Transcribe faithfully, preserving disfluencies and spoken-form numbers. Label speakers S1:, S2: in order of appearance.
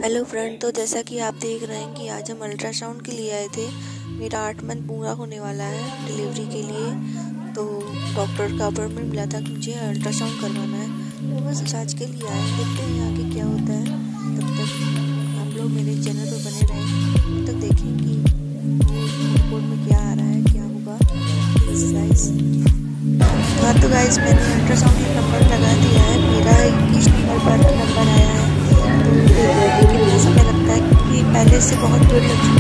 S1: Hello friend, तो जैसा कि आप देख रहे हैं कि आज हम अल्ट्रासाउंड के लिए आए थे। मेरा आठ मंथ पूरा होने वाला है डिलीवरी के लिए, तो डॉक्टर का अपॉइंटमेंट मिला था कि मुझे अल्ट्रासाउंड करवाना है। तो बस जांच के लिए आए, देखते हैं आगे क्या होता है। तब तक आप लोग मेरे चैनल पर बने रहें, तब तक देखें कि रिपोर्ट में क्या आ रहा है, क्या होगा। हाँ तो गाइस, मैंने अल्ट्रासाउंड का नंबर लगा दिया है। मेरा इक्कीस नंबर पर नंबर आया है। तो कितना समय लगता है, क्योंकि पहले से बहुत भीड़ लग चुकी है।